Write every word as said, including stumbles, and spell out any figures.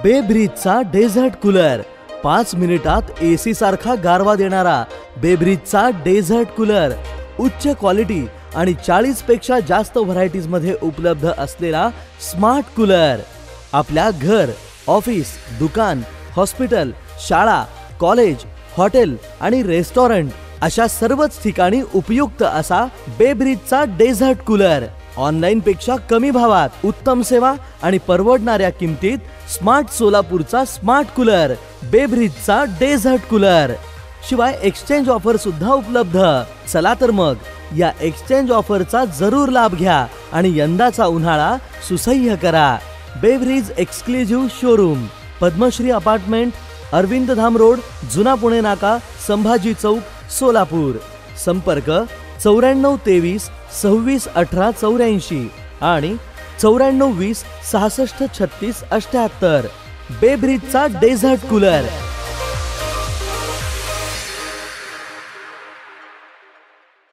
बेब्रिजचा desert cooler, पाच मिनिटात AC सारखा गारवा देणारा बेब्रिजचा डेझर्ट कूलर, उच्च क्वालिटी आणि चाळीस पेक्षा जास्त व्हरायटीज मध्ये उपलब्ध असलेला स्मार्ट कूलर. आपल्या घर, ऑफिस, दुकान, हॉस्पिटल, शाळा, कॉलेज, हॉटेल आणि रेस्टॉरंट अशा सर्वच ठिकाणी उपयुक्त असा बेब्रिजचा डेझर्ट कूलर. ऑनलाईन पेक्षा कमी भावात, उत्तम सेवा आणि परवडणाऱ्या किमतीत स्मार्ट सोलापूरचा स्मार्ट कूलर, बेब्रिजचा डेझर्ट कूलर. शिवाय एक्सचेंज ऑफर सुद्धा उपलब्ध. चला तर मग या एक्सचेंज ऑफरचा जरूर लाभ घ्या आणि यंदाचा उन्हाळा सुसह्य करा. बेब्रिज exclusive showroom, Padmashri apartment, Arvind Dham road, जुना पुणे नाका, संभाजी चौक, सोलापूर. संपर्क चौऱ्याण्णव तेवीस सव्वीस अठरा चौऱ्याऐंशी आणि चौऱ्याण्णव वीस सहासष्ट छत्तीस अठ्याहत्तर. बेब्रिजचा डेझर्ट कूलर.